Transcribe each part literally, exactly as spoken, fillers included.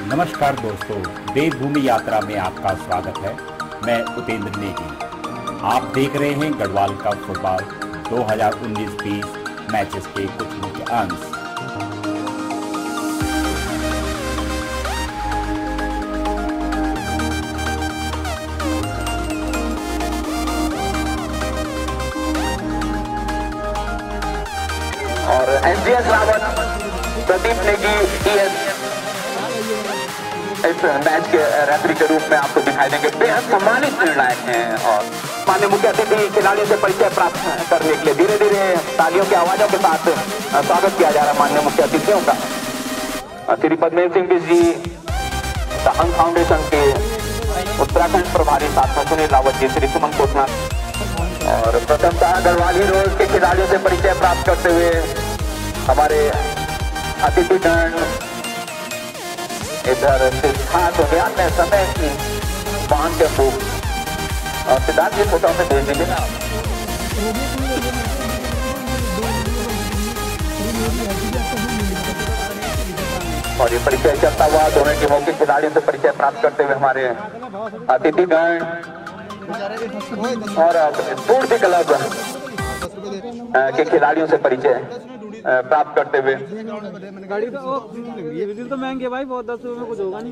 नमस्कार दोस्तों, देवभूमि यात्रा में आपका स्वागत है। मैं उपेंद्र नेगी। आप देख रहे हैं गढ़वाल कप फुटबॉल दो हज़ार उन्नीस बीस मैचेस के कुछ मुख्य अंश। और एसडीएस रावत, प्रदीप नेगी टीएस इस मैच के रेफरी के रूप में आपको दिखाई देंगे। बेहद सम्मानित निर्णायक हैं और माननीय मुख्य अतिथि खिलाड़ियों से परिचय प्राप्त करने के लिए धीरे धीरे तालियों की आवाजों के साथ स्वागत किया जा रहा है माननीय मुख्य अतिथियों का। श्री पद्मेश सिंह जी द हंग फाउंडेशन के उत्तराखंड प्रभारी साथ सुनील रावत जी, श्री सुमन कोटना और प्रथमतः गढ़वाल हीरोज के खिलाड़ियों से परिचय प्राप्त करते हुए हमारे अतिथिगण इधर सिद्धार्थ अभियान में समय की बांध के फूक और सिद्धार्थ जी फोटो में भेज दीजिए ना। और ये परिचय चलता हुआ दोनों टीमों के खिलाड़ियों से परिचय प्राप्त करते हुए हमारे अतिथिगण और स्फूर्ति क्लब के खिलाड़ियों से परिचय प्राप्त करते हुए गाड़ी तो तो महंगी है भाई, बहुत दस रुपए में कुछ होगा नहीं।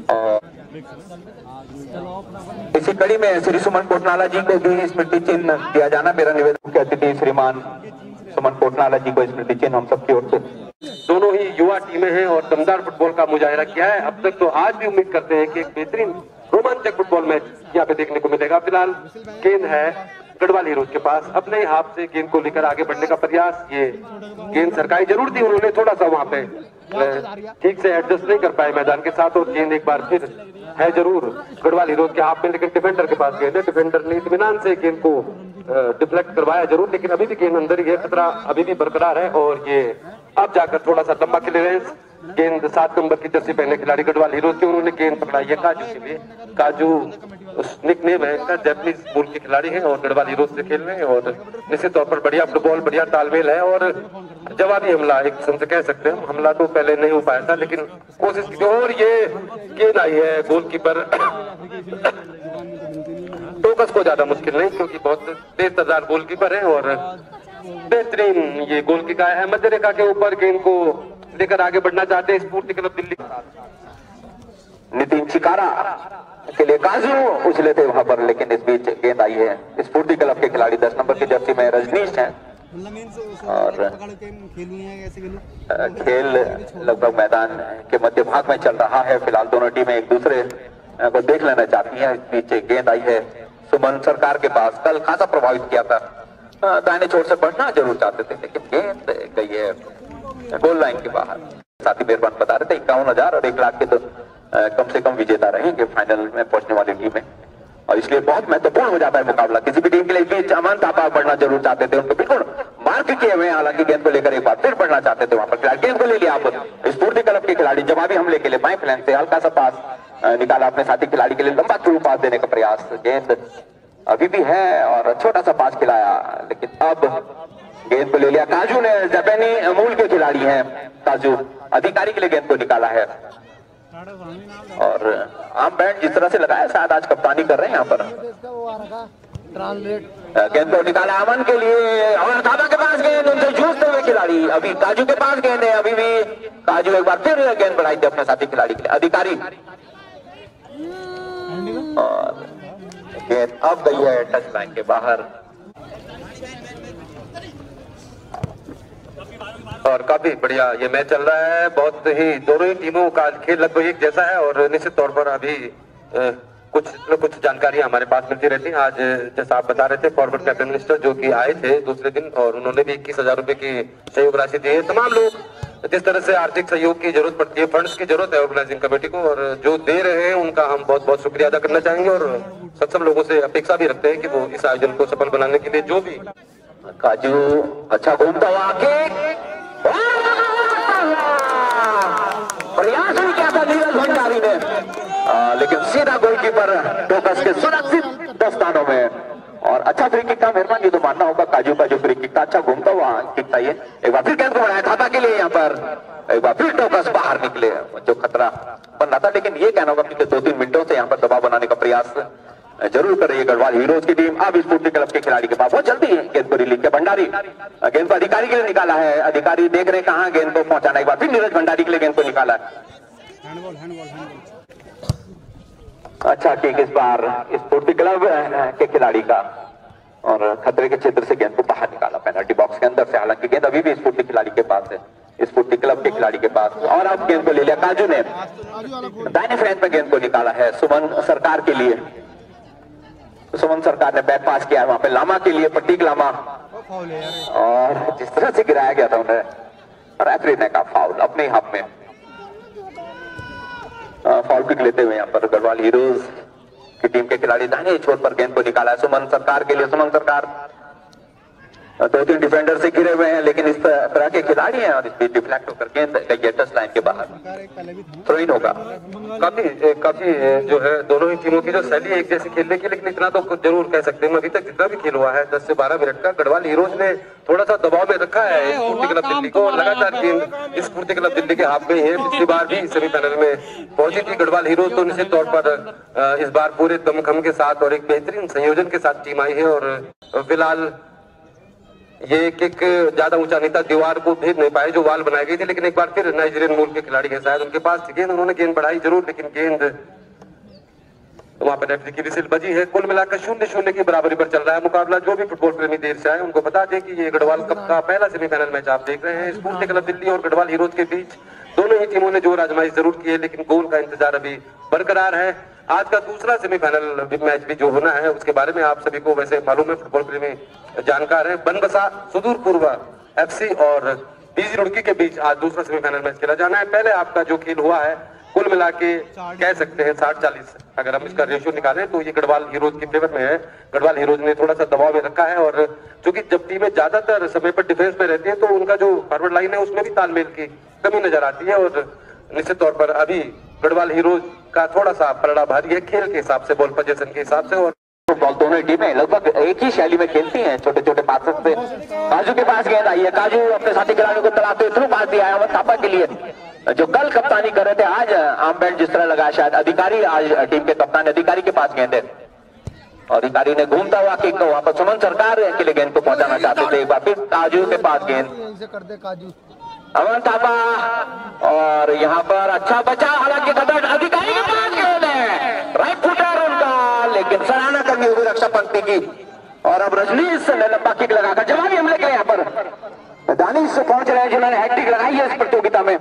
इसी कड़ी में श्री सुमन कोटनाला जी को भी स्मृति चिन्ह दिया जाना मेरा निवेदन। के अतिथि श्रीमान सुमन कोटनाला जी को स्मृति चिन्ह हम सबकी ओर से। दोनों ही युवा टीमें हैं और दमदार फुटबॉल का मुजाहिरा किया है अब तक, तो आज भी उम्मीद करते हैं कि एक बेहतरीन रोमांचक फुटबॉल मैच यहाँ पे देखने को मिलेगा। फिलहाल गेंद है गढ़वाल हीरोज के पास, अपने हाथ से गेंद को लेकर आगे बढ़ने का प्रयास। ये गेंद सरकारी जरूर थी, उन्होंने थोड़ा सा वहां पे ठीक से एडजस्ट नहीं कर पाए मैदान के साथ और गेंद एक बार फिर है जरूर गढ़वाल हीरोज के हाथ में, लेकिन डिफेंडर के पास गेंद है। डिफेंडर ने इत्मीनान से गेंद को डिफ्लेक्ट करवाया जरूर, लेकिन अभी भी गेंद अंदर ही है, खतरा अभी भी बरकरार है और ये अब जाकर थोड़ा सा लंबा क्लियरेंस। गेंद सात नंबर की जर्सी पहने खिलाड़ी गढ़वाल हीरोज के, उन्होंने गेंद पकड़ाई है काजू के लिए। काजू निकनेम है इनका, जैपनीज मूल के खिलाड़ी हैं और गढ़वाल हीरोज से खेल रहे हैं और निश्चित तौर पर बढ़िया फुटबॉल, बढ़िया तालमेल है और जवाबी हमला एक किस्म से कह सकते हैं। हमला तो पहले नहीं हो पाया था लेकिन कोशिश की और ये गेंद आई है गोलकीपर टोकस को ज्यादा मुश्किल नहीं, क्योंकि बहुत तेज तर्रार गोलकीपर है और बेहतरीन ये गोल किक है मध्य रेखा के ऊपर। गेंद को लेकर आगे बढ़ना चाहते हैं स्फूर्ति क्लब दिल्ली। नितिन चिकारा के लिए काजू उछले थे वहां पर, लेकिन इस बीच गेंद आई है स्फूर्ति क्लब के खिलाड़ी दस नंबर की जर्सी में रजनीश हैं और खेल लगभग मैदान के मध्य भाग में चल रहा है। फिलहाल दोनों टीमें एक दूसरे को देख लेना चाहती हैं। इस बीच गेंद आई है सुमन सरकार के पास, कल खासा प्रभावित किया था, दाहिने छोर से बढ़ना जरूर चाहते थे लेकिन गेंद गई है गोल लाइन के बाहर। साथी मेहरबान बता रहे थे इक्यावन हजार और एक लाख के तो कम से कम विजेता रहेंगे फाइनल में पहुंचने वाली टीमें और इसलिए बहुत महत्वपूर्ण हो जाता है मुकाबला किसी भी टीम के लिए। बीच अमन थापा बढ़ना जरूर चाहते थे, उनको बिल्कुल मार्क किए हुए, हालांकि गेंद को लेकर एक बार फिर बढ़ना चाहते थे वहां पर। गेंद को ले लिया आप स्फूर्ति क्लब के खिलाड़ी, जवाबी हमले के लिए बाएं फ्लैंक से हल्का सा पास निकाला अपने साथी खिलाड़ी के लिए, लंबा थ्रू पास देने का प्रयास। गेंद अभी भी है और छोटा सा पास खिलाया, लेकिन अब गेंद को ले लिया काजू ने, जापानी मूल के खिलाड़ी हैं काजू, अधिकारी के लिए गेंद को निकाला है और आम बैंड जिस तरह से लगाया शायद आज कप्तानी कर रहे हैं यहाँ पर। गेंद को निकाला अमन के लिए और थापा के पास गेंद, उनसे जूझते हुए खिलाड़ी, अभी काजू के पास गेंद है, अभी भी काजू एक बार फिर गेंद बढ़ाई थी अपने साथी खिलाड़ी के लिए, अधिकारी और गेंद अब गई है टच लाइन के बाहर और काफी बढ़िया ये मैच चल रहा है। बहुत ही दोनों ही टीमों का खेल लगभग एक जैसा है और निश्चित तौर पर अभी ए, कुछ न कुछ जानकारी हमारे पास मिलती रहती है। आज जैसा आप बता रहे थे फॉरवर्ड कैप्टन मिनिस्टर जो कि आए थे दूसरे दिन और उन्होंने भी इक्कीस हजार रुपए की सहयोग राशि दी है। तमाम लोग जिस तरह से आर्थिक सहयोग की जरूरत पड़ती है, फंड्स की जरूरत है ऑर्गेनाइजिंग कमेटी को, और जो दे रहे हैं उनका हम बहुत बहुत शुक्रिया अदा करना चाहेंगे और सब सब लोगों से अपेक्षा भी रखते हैं कि वो इस आयोजन को सफल बनाने के लिए जो भी। काजू अच्छा घूमता हुआ आके प्रयास भी किया था नीरज भंडारी ने, आ, लेकिन सीधा गोलकीपर टोकस के सुरक्षित दस स्थानों में और अच्छा फ्री किक था। मेहरबान ये तो मानना होगा काजू का जो फ्री किक था, अच्छा घूमता हुआ किक था ये। एक बार फिर गेंद को बढ़ाया थापा के लिए यहाँ पर एक बार फिर टोकस बाहर निकले, जो खतरा बन रहा था। लेकिन ये कहना होगा पिछले दो तीन मिनटों से यहाँ पर दबाव बनाने का प्रयास जरूर कर रही है गढ़वाल हीरोज की टीम। अब स्फूर्ति क्लब के खिलाड़ी के पास बहुत जल्दी गेंद को रिलीज किया, भंडारी गेंद को अधिकारी के लिए निकाला है, अधिकारी देख रहे कहां गेंद को पहुंचाना। एक बार फिर नीरज भंडारी के लिए गेंद को निकाला है। अच्छा किक इस बार स्फूर्ति क्लब के खिलाड़ी का, और खतरे के क्षेत्र से गेंद को बाहर निकाला पेनल्टी बॉक्स के अंदर से। हालांकि गेंद अभी भी स्फूर्ति खिलाड़ी के पास है, स्फूर्ति क्लब के खिलाड़ी के पास। और अब गेंद को ले लिया काजू ने, दाहिने फ्लैंक में गेंद को निकाला है सुमन सरकार के लिए। सुमन सरकार ने बैक पास किया है वहां पे लामा के लिए, प्रतीक लामा, और जिस तरह से गिराया गया था उन्हें रेफरी ने कहा फाउल अपने हाथ में। फाउल पिक लेते हुए यहाँ पर गढ़वाल हीरोज की टीम के खिलाड़ी दाहिने छोर पर गेंद को निकाला है सुमन सरकार के लिए। सुमन सरकार दो तीन डिफेंडर से घिरे हुए हैं, लेकिन इस तरह के खिलाड़ी हैं और इस बीच डिफ्लेक्ट होकर गेंद गई टच लाइन के बाहर, थ्रो इन होगा। काफी काफी जो है दोनों ही टीमों की जो शैली है एक जैसी खेलने की, लेकिन इतना तो जरूर कह सकते हैं अभी तक जितना भी खेल हुआ है दस से बारह मिनट का, गढ़वाल हीरोज ने थोड़ा सा दबाव में रखा है स्फूर्ति क्लब दिल्ली को। लगातार गेंद स्फूर्ति क्लब दिल्ली के हाथ में है। पिछली बार भी सेमीफाइनल में पहुंची थी गढ़वाल हीरोज, तो निश्चित तौर पर इस बार पूरे दमखम के साथ और एक बेहतरीन संयोजन के साथ टीम आई है। और फिलहाल ये किक ज्यादा ऊंचा नहीं था, दीवार को भेद नहीं पाए जो वाल बनाई गई थी, लेकिन एक बार फिर नाइजीरियन मूल के खिलाड़ी है शायद उनके पास गेंद, उन्होंने गेंद बढ़ाई जरूर, लेकिन गेंद वहां पर रेफरी की विसिल बजी है। कुल मिलाकर शून्य शून्य की बराबरी पर चल रहा है मुकाबला। जो भी फुटबॉल प्रेमी देर से आए उनको बता दें कि ये गढ़वाल कप का पहला सेमीफाइनल मैच आप देख रहे हैं स्फूर्ति क्लब दिल्ली और गढ़वाल हीरोज के बीच। दोनों ही टीमों ने जोर आजमाइश जरूर की है, लेकिन गोल का इंतजार अभी बरकरार है। आज का दूसरा सेमीफाइनल मैच भी जो होना है उसके बारे में आप सभी को वैसे मालूम है, फुटबॉल प्रेमी जानकार है। बनबसा सुदूर पूर्व एफसी और बीजी रुड़की के बीच आज दूसरा सेमीफाइनल मैच खेला जाना है। पहले आपका जो खेल हुआ है कुल मिला के कह सकते हैं साठ चालीस, अगर हम इसका रेशियो निकालें तो ये गढ़वाल हीरोज के फेवर में है। गढ़वाल हीरोज ने थोड़ा सा दबाव में रखा है, और चूंकि जब टीमें ज्यादातर समय पर डिफेंस में रहती है तो उनका जो फॉरवर्ड लाइन है उसमें भी तालमेल की कमी नजर आती है। और निश्चित तौर पर अभी गढ़वाल हीरोज का थोड़ा सा पलड़ा भारी है खेल के हिसाब से, बॉल पोजीशन के हिसाब से। और फुटबॉल दोनों टीमें लगभग एक ही शैली में खेलती हैं, छोटे छोटे पास से। काजू के पास गेंद आई है, काजू अपने साथी खिलाड़ियों को तलाते थ्रू पास दिया है अमन थापा के लिए, जो कल कप्तानी कर रहे थे। आज आर्म बैंड जिस तरह लगा शायद अधिकारी आज टीम के कप्तान अधिकारी के पास गेंद है, और अधिकारी ने घूमता हुआ किक को वहां पर सुमन सरकार के लिए गेंद को पहुंचाना चाहते थे। एक बार फिर काजू के पास गेंद अमन थापा, और यहाँ पर अच्छा बचा, हालांकि अधिकारी के पास गेंद है, राइट फुटर उनका, लेकिन सराहना करनी होगी रक्षा पंक्ति की। और अब रजनीश ने लंबा किक लगाकर जवाबी हमले के यहाँ पर दानिश से पहुंच रहे हैं जिन्होंने हैट्रिक लगाई है इस प्रतियोगिता में।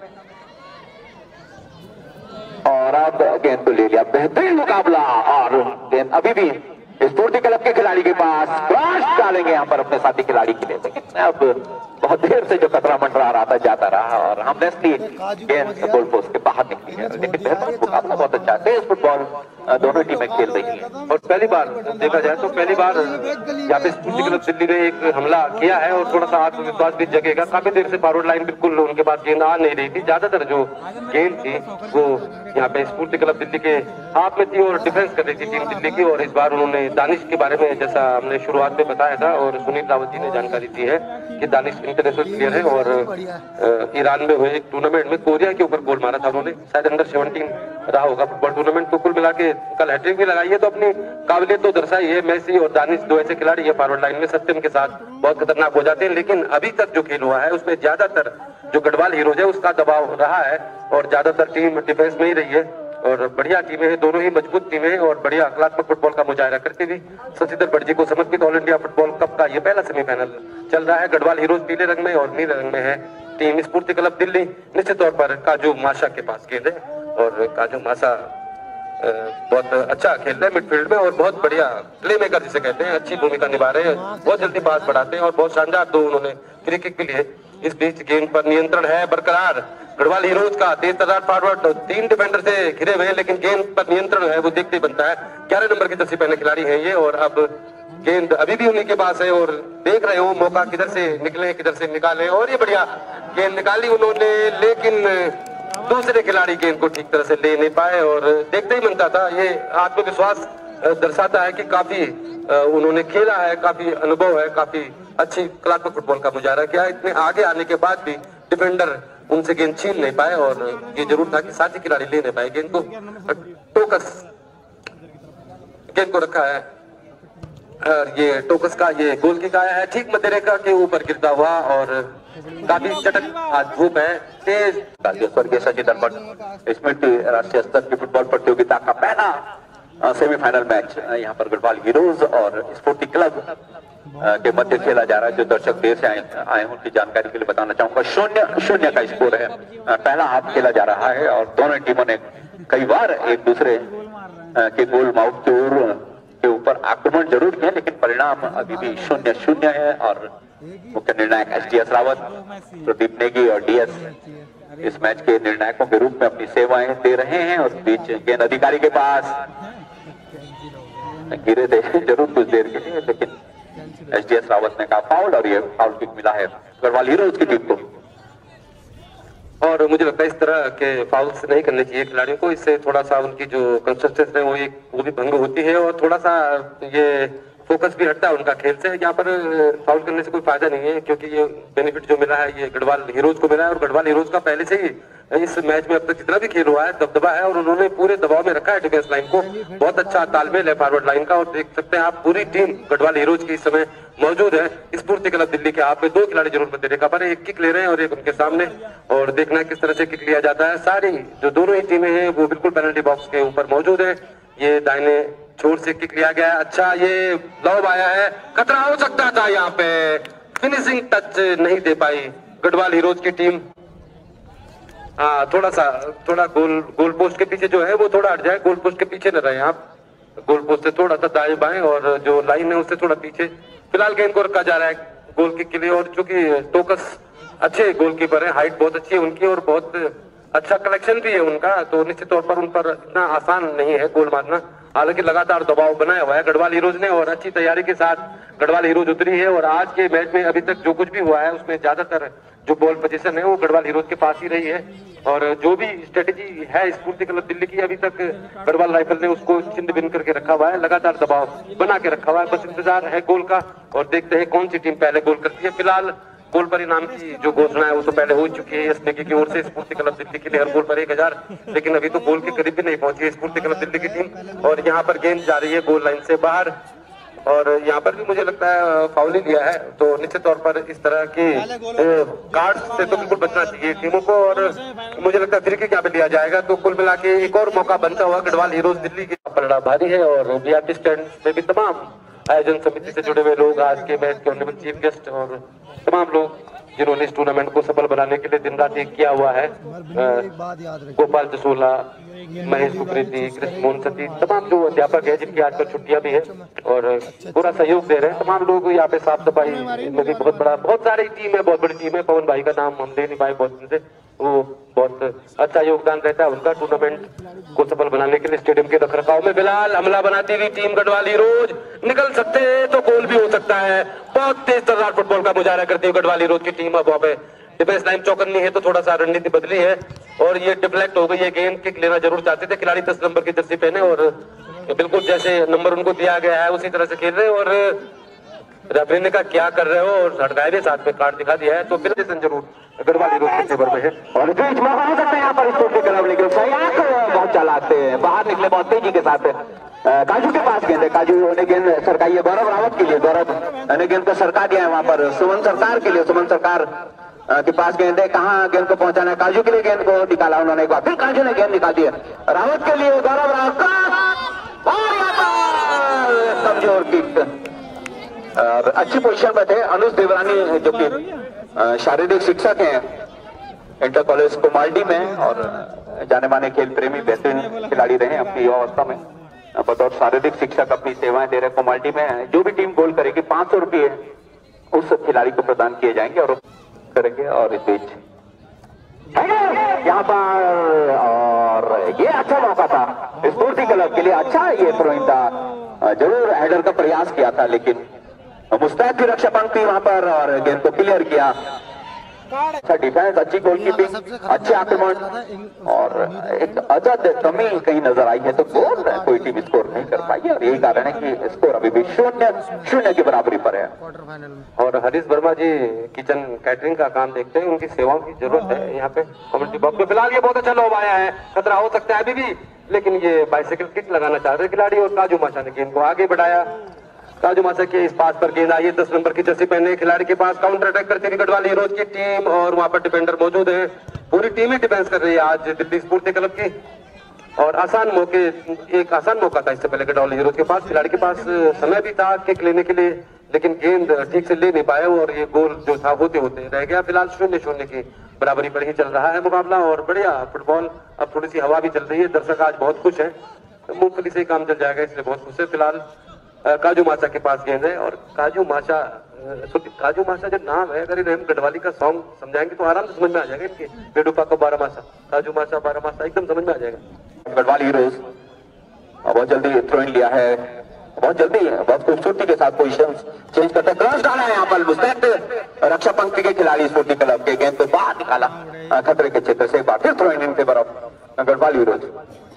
और अब गेंद को ले लिया, बेहतरीन मुकाबला, और गेंद अभी भी स्फूर्ति क्लब के खिलाड़ी के पास, क्रॉस डालेंगे यहाँ पर अपने साथी खिलाड़ी के लिए। लेकिन अब बहुत देर से जो खतरा मंडरा रहा था जाता रहा, और हमने गेंद गोल पोस्ट के बाहर निकली है। लेकिन बेहतर मुकाबला बहुत अच्छा है, तेज फुटबॉल दोनों टीमें खेल रही है। और पहली बार देखा जाए तो पहली बार यहाँ पे स्फूर्ति क्लब दिल्ली ने एक हमला किया है, और थोड़ा सा आत्मविश्वास भी जगेगा। काफी देर से फॉरवर्ड लाइन बिल्कुल उनके पास गेंद आ नहीं रही थी, ज्यादातर जो गेंद थी वो यहाँ पे स्फूर्ति क्लब दिल्ली के हाथ में थी और डिफेंस कर रही थी टीम दिल्ली की। और इस बार उन्होंने दानिश के बारे में जैसा हमने शुरुआत में बताया था और सुनील रावत जी ने जानकारी दी है कि दानिश इंटरनेशनल प्लेयर है, और ईरान में हुए एक टूर्नामेंट में कोरिया के ऊपर गोल मारा था उन्होंने, शायद अंडर सेवनटीन रहा होगा फुटबॉल टूर्नामेंट। तो कुल मिला के कल हैट्रिक भी लगाई है, तो अपनी काबिलियत तो दर्शाई है। मेसी और दानिश दो ऐसे खिलाड़ी है फॉरवर्ड लाइन में, सत्यम के साथ बहुत खतरनाक हो जाते हैं। लेकिन अभी तक जो खेल हुआ है उसमें ज्यादातर जो गढ़वाल हीरोज है उसका दबाव रहा है, और ज्यादातर टीम डिफेंस में ही रही है। और बढ़िया टीमें हैं, दोनों ही मजबूत टीमें हैं, और बढ़िया कलात्मक फुटबॉल का मुजाहरा करते हुए शशिधर भट्ट जी को समर्पित ऑल इंडिया फुटबॉल कप का ये पहला सेमीफाइनल चल रहा है। गढ़वाल हीरोज पीले रंग में और नीले रंग में है टीम स्फूर्ति क्लब दिल्ली। निश्चित तौर पर काजू माशा के पास गेंद है, और काजू माशा बहुत अच्छा खेल रहे हैं मिडफील्ड में, और बहुत बढ़िया प्ले मेकर जिसे कहते हैं, अच्छी भूमिका निभा रहे हैं, बहुत जल्दी पास बढ़ाते हैं, और बहुत शानदार दो उन्होंने फ्री किक भी लिए। इस बीच गेंद पर नियंत्रण है बरकरार गढ़वाल हीरोज का, तेज तर्रार फॉरवर्ड तीन डिफेंडर से घिरे हुए हैं, लेकिन गेंद पर नियंत्रण है वो देखते बनता है। ग्यारह नंबर की जर्सी पहने खिलाड़ी है ये, और अब गेंद अभी भी उन्हीं के पास है, और देख रहे हो मौका किधर से निकले किधर से निकाले, और ये बढ़िया गेंद निकाली उन्होंने, लेकिन दूसरे खिलाड़ी गेंद को ठीक तरह से ले नहीं पाए। और देखते ही बनता था, ये आत्मविश्वास दर्शाता है कि काफी उन्होंने खेला है, काफी अनुभव है, काफी अच्छी कलात्मक फुटबॉल का मुजाहरा किया। इतने आगे आने के बाद भी डिफेंडर उनसे गेंद छीन नहीं पाए और ये जरूर था कि साथी खिलाड़ी ले नहीं पाए गेंद को। टोकस गेंद को रखा है और ये टोकस का ये गोल किक आया है ठीक मध्य रेखा के ऊपर गिरता हुआ और काफी चटक आज धूप है तेज। स्वर्गीय सचिन दरपट स्मिट राष्ट्रीय स्तर की फुटबॉल प्रतियोगिता का पहला सेमीफाइनल मैच यहाँ पर गढ़वाल हीरोज और स्फूर्ति क्लब के मध्य खेला जा रहा है। जो दर्शक देर से आए, आए हैं उनकी जानकारी के लिए बताना चाहूंगा शून्य शून्य का स्कोर है। पहला हाफ खेला जा रहा है और दोनों टीमों ने कई बार एक दूसरे के गोल माउथ की ओर के ऊपर आक्रमण जरूर किया लेकिन परिणाम अभी भी शून्य शून्य है। और मुख्य निर्णायक S D S Rawat, Pradeep Negi और डी एस इस मैच के निर्णायकों के रूप में अपनी सेवाएं दे रहे हैं। और बीच गेंद अधिकारी के पास गिरे थे जरूर कुछ देर के लिए लेकिन एस डी एस रावत ने कहा फाउल और ये फाउल किक मिला है गढ़वाल हीरोज की टीम को। और मुझे लगता है इस तरह के फाउल्स नहीं करने चाहिए खिलाड़ियों को, इससे थोड़ा सा उनकी जो कंसिस्टेंसी है वो एक वो भी भंग होती है और थोड़ा सा ये फोकस भी हटता है उनका खेल से। यहाँ पर फाउल करने से कोई फायदा नहीं है क्योंकि ये बेनिफिट जो मिला है ये गढ़वाल हीरोज को मिला है और गढ़वाल हीरोज का पहले से ही इस मैच में अब तक जितना भी खेल हुआ है दबदबा है और उन्होंने पूरे दबाव में रखा है डिफेंस लाइन को। बहुत अच्छा तालमेल है फॉरवर्ड लाइन का और देख सकते हैं आप पूरी टीम गढ़वाल हीरोज की इस समय मौजूद है। स्फूर्ति क्लब दिल्ली के आप पे दो खिलाड़ी जरूर मध्य रेखा पर एक किक ले रहे हैं और एक उनके सामने और देखना है किस तरह से किक लिया जाता है। सारी जो दोनों ही टीमें हैं वो बिल्कुल पेनल्टी बॉक्स के ऊपर मौजूद है। ये दाहिने छोर से किक लिया गया है। अच्छा ये लॉब आया है, खतरा हो सकता था यहाँ पे, फिनिशिंग टच नहीं दे पाई गढ़वाल हीरोज की टीम। हाँ थोड़ा सा थोड़ा गोल गोल पोस्ट के पीछे जो है वो थोड़ा हट जाए, गोल पोस्ट के पीछे न रहे आप, गोल पोस्ट से थोड़ा सा दाएं बाएं और जो लाइन है उससे थोड़ा पीछे। फिलहाल गेंद को रखा जा रहा है गोल किक के लिए और चूंकि टोकस अच्छे गोलकीपर है, हाइट बहुत अच्छी है उनकी और बहुत अच्छा कलेक्शन भी है उनका, तो निश्चित तौर पर उन पर इतना आसान नहीं है गोल मारना। हालांकि लगातार दबाव बनाया हुआ है गढ़वाल हीरोज ने और अच्छी तैयारी के साथ गढ़वाल हीरोज उतरी है और आज के मैच में अभी तक जो कुछ भी हुआ है उसमें ज्यादातर जो बॉल पोजीशन है वो गढ़वाल हीरोज के पास ही रही है और जो भी स्ट्रेटेजी है स्फूर्ति क्लब दिल्ली की अभी तक गढ़वाल राइफल ने उसको चिंद बिन करके रखा हुआ है, लगातार दबाव बना के रखा हुआ है। बस इंतजार है गोल का और देखते हैं कौन सी टीम पहले गोल करती है। फिलहाल गोल परिणाम की जो घोषणा है वो तो पहले हो चुकी है एसनेगी की ओर से स्फूर्ति क्लब दिल्ली के लिए हर गोल पर एक हजार, लेकिन अभी तो गोल के करीब भी नहीं पहुंची है स्फूर्ति क्लब दिल्ली की टीम और यहाँ पर गेंद जा रही है गोल लाइन से बाहर और यहाँ पर भी मुझे लगता है फाउल ही लिया है। तो निश्चित तौर पर इस तरह की कार्ड से तो बिल्कुल बचना चाहिए टीमों को और मुझे लगता है फ्री किक यहाँ पे लिया जाएगा तो कुल मिला के एक और मौका बनता हुआ गढ़वाल हीरोज दिल्ली की पलड़ा भारी है और वीआईपी स्टैंड में भी तमाम आयोजन समिति से जुड़े हुए लोग, आज के मैच के ऑनरेबल चीफ गेस्ट और तमाम लोग जिन्होंने इस टूर्नामेंट को सफल बनाने के लिए दिन रात एक किया हुआ है। गोपाल जसोला, महेश कुकरेती, कृष्ण मोहन सती, तमाम जो अध्यापक है जिनकी आजकल छुट्टियां भी है और पूरा सहयोग दे रहे हैं। तमाम लोग यहाँ पे साफ सफाई में भी बहुत बड़ा बहुत सारी टीम है, बहुत बड़ी टीम है। पवन भाई का नाम हम ले नहीं पाए बहुत दिन से, वो बहुत अच्छा योगदान रहता है उनका टूर्नामेंट को सफल बनाने के लिए स्टेडियम के रखरखाव में। फिलहाल हमला बनाती हुई टीम गढ़वाल हीरोज निकल सकते हैं तो गोल भी हो सकता है। बहुत तेज तर्रार फुटबॉल का मुजाहरा करती हुई गढ़वाल हीरोज की टीम अब वहां पे डिफेंस लाइन चौकन्नी है तो थोड़ा सा रणनीति बदली है और ये डिफ्लेक्ट हो गई है। गेंद किक लेना जरूर चाहते थे खिलाड़ी दस नंबर की जर्सी पहने और बिल्कुल जैसे नंबर उनको दिया गया है उसी तरह से खेल रहे और रेफरी ने कहा क्या कर रहे हो और हटकाए भी साथ में कार्ड दिखा दिया है तो फिर जरूर गढ़वाल हीरोज के फेवर में है और बीच मौका हो सकता है यहाँ पर स्पोर्ट के क्लब लेकिन बहुत चालाक थे, बाहर निकले बहुत तेजी के साथ। काजू के पास गेंद है, काजू ने गेंद सरकाई है गौरव रावत के लिए, गौरव ने गेंद को सरका दिया है वहां पर सुमन सरकार के लिए, सुमन सरकार के पास गेंद है, कहाँ गेंद को पहुंचाना है, काजू के लिए गेंद को निकाला उन्होंने एक बार, फिर काजू ने गेंद निकाल दी रावत के लिए, गौरव रावत कमजोर किक और अच्छी पोजीशन में थे। अनुज देवरानी जो कि शारीरिक शिक्षक हैं इंटर कॉलेज कुमारडी में और जाने माने खेल प्रेमी बेहतरीन खिलाड़ी रहे अपनी युवा अवस्था में, बतौर शारीरिक शिक्षक अपनी सेवाएं दे रहे कुमारडी में। जो भी टीम गोल करेगी पांच सौ रुपये उस खिलाड़ी को प्रदान किए जाएंगे और करेंगे। और इस बीच यहाँ पर और ये अच्छा मौका था स्फूर्ति क्लब के लिए, अच्छा ये थ्रोइंग था, जरूर हेडर का प्रयास किया था लेकिन मुस्तैद की रक्षा पंक्ति वहां पर और गेंद को क्लियर किया अच्छा डिफेंस, अच्छी गोलकीपिंग, अच्छे आक्रमण और एक अजद कमी कहीं नजर आई है, तो गोल कोई टीम स्कोर नहीं कर पाई और यही कारण है कि स्कोर अभी भी शून्य शून्य की बराबरी पर है। और हरीश वर्मा जी किचन कैटरिंग का काम देखते हैं, उनकी सेवाओं की जरूरत है यहाँ पे कम्युनिटी बॉक्स में। फिलहाल ये बहुत अच्छा लोब आया है, खतरा हो सकता है अभी भी, लेकिन ये बाइसिकल किक लगाना चाह रहे खिलाड़ी और काजू माशा ने गेंद को आगे बढ़ाया। काजू माशा के इस पास पर गेंद आई है, दस नंबर की जर्सी पहने खिलाड़ी के पास, काउंटर अटैक करती हुई गढ़वाल हीरोज की टीम और वहां पर डिफेंडर मौजूद है। पूरी टीम ही डिफेंस कर रही है आज दिल्ली स्फूर्ति क्लब की और आसान मौके, एक आसान मौका था इससे पहले गढ़वाल हीरोज के पास, खिलाड़ी के पास समय भी था किक लेने के लिए, लेकिन गेंद ठीक से ले नहीं पाए और ये गोल जो था होते होते रह गया। फिलहाल शून्य शून्य की बराबरी पर ही चल रहा है मुकाबला और बढ़िया फुटबॉल, अब थोड़ी सी हवा भी चल रही है, दर्शक आज बहुत खुश है, मूंगफली से ही काम चल जाएगा इसलिए बहुत खुश है। फिलहाल काजू माशा के पास गेंद है और काजू माशा, काजू माशा जो नाम है, अगर हम गढ़वाली का सॉन्ग समझाएंगे तो आराम से समझ में आ जाएगा इनके, बेडूपा को बारह माशा, काजू माशा बारह माशा, एकदम समझ में आ जाएगा। गढ़वाल हीरोज बहुत जल्दी थ्रो इन लिया है, बहुत जल्दी बहुत खूबसूरती के साथ पोजीशन चेंज करता है, क्रॉस डाला है यहाँ पर मुस्तैद रक्षा पंक्ति के खिलाड़ी स्फूर्ति क्लब के, गेंद को बाहर निकाला खतरे के क्षेत्र से, एक बार फिर थ्रो इन की तरफ गढ़वाल हीरोज।